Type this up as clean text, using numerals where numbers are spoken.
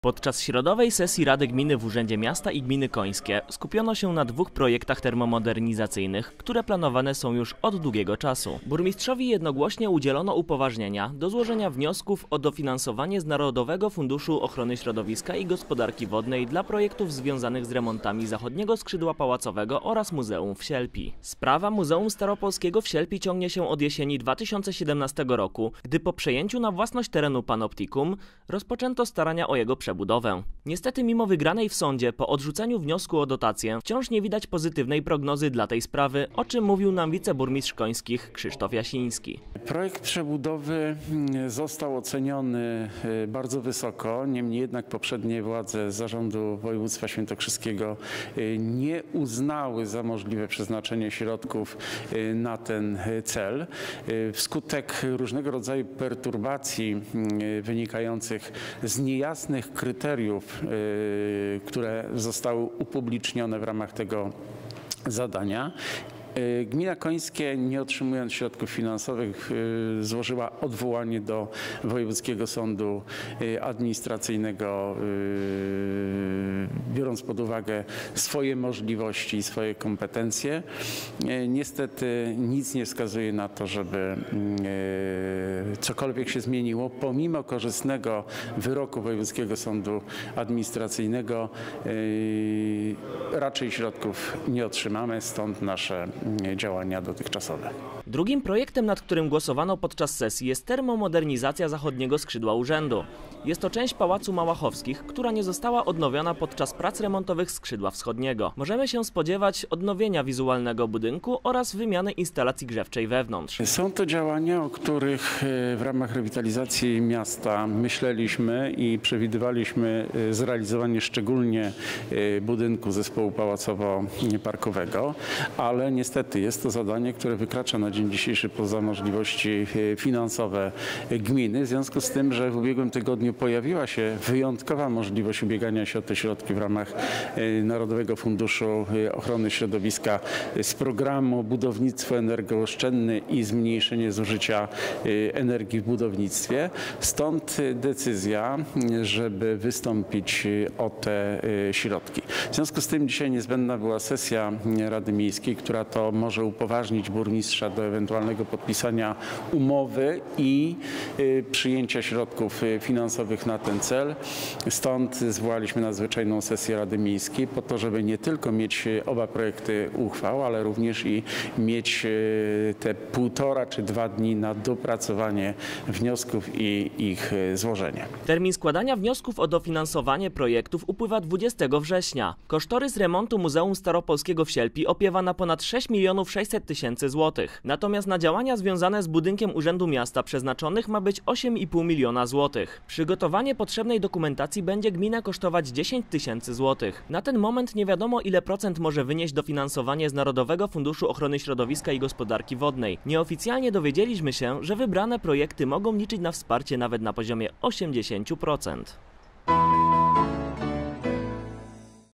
Podczas środowej sesji Rady Gminy w Urzędzie Miasta i Gminy Końskie skupiono się na 2 projektach termomodernizacyjnych, które planowane są już od długiego czasu. Burmistrzowi jednogłośnie udzielono upoważnienia do złożenia wniosków o dofinansowanie z Narodowego Funduszu Ochrony Środowiska i Gospodarki Wodnej dla projektów związanych z remontami zachodniego skrzydła pałacowego oraz Muzeum w Sielpi. Sprawa Muzeum Staropolskiego w Sielpi ciągnie się od jesieni 2017 roku, gdy po przejęciu na własność terenu Panoptikum rozpoczęto starania o jego przebudowę. Niestety mimo wygranej w sądzie po odrzuceniu wniosku o dotację wciąż nie widać pozytywnej prognozy dla tej sprawy, o czym mówił nam wiceburmistrz Końskich Krzysztof Jasiński. Projekt przebudowy został oceniony bardzo wysoko, niemniej jednak poprzednie władze Zarządu Województwa Świętokrzyskiego nie uznały za możliwe przeznaczenie środków na ten cel. Wskutek różnego rodzaju perturbacji wynikających z niejasnych kryteriów, które zostały upublicznione w ramach tego zadania, Gmina Końskie, nie otrzymując środków finansowych, złożyła odwołanie do Wojewódzkiego Sądu Administracyjnego, biorąc pod uwagę swoje możliwości i swoje kompetencje. Niestety nic nie wskazuje na to, żeby cokolwiek się zmieniło. Pomimo korzystnego wyroku Wojewódzkiego Sądu Administracyjnego raczej środków nie otrzymamy, stąd nasze działania dotychczasowe. Drugim projektem, nad którym głosowano podczas sesji, jest termomodernizacja zachodniego skrzydła urzędu. Jest to część Pałacu Małachowskich, która nie została odnowiona podczas prac remontowych skrzydła wschodniego. Możemy się spodziewać odnowienia wizualnego budynku oraz wymiany instalacji grzewczej wewnątrz. Są to działania, o których w ramach rewitalizacji miasta myśleliśmy i przewidywaliśmy zrealizowanie szczególnie budynku zespołu pałacowo-parkowego, ale niestety jest to zadanie, które wykracza na dzień dzisiejszy poza możliwości finansowe gminy. W związku z tym, że w ubiegłym tygodniu pojawiła się wyjątkowa możliwość ubiegania się o te środki w ramach Narodowego Funduszu Ochrony Środowiska z programu Budownictwo energooszczędne i zmniejszenie zużycia energii w budownictwie. Stąd decyzja, żeby wystąpić o te środki. W związku z tym dzisiaj niezbędna była sesja Rady Miejskiej, która to może upoważnić burmistrza do ewentualnego podpisania umowy i przyjęcia środków finansowych na ten cel. Stąd zwołaliśmy nadzwyczajną sesję Rady Miejskiej po to, żeby nie tylko mieć oba projekty uchwał, ale również i mieć te 1,5 czy 2 dni na dopracowanie wniosków i ich złożenie. Termin składania wniosków o dofinansowanie projektów upływa 20 września. Kosztorys remontu Muzeum Staropolskiego w Sielpi opiewa na ponad 6 600 000 złotych. Natomiast na działania związane z budynkiem Urzędu Miasta przeznaczonych ma być 8,5 miliona złotych. Przygotowanie potrzebnej dokumentacji będzie gminę kosztować 10 000 złotych. Na ten moment nie wiadomo, ile procent może wynieść dofinansowanie z Narodowego Funduszu Ochrony Środowiska i Gospodarki Wodnej. Nieoficjalnie dowiedzieliśmy się, że wybrane projekty mogą liczyć na wsparcie nawet na poziomie 80%.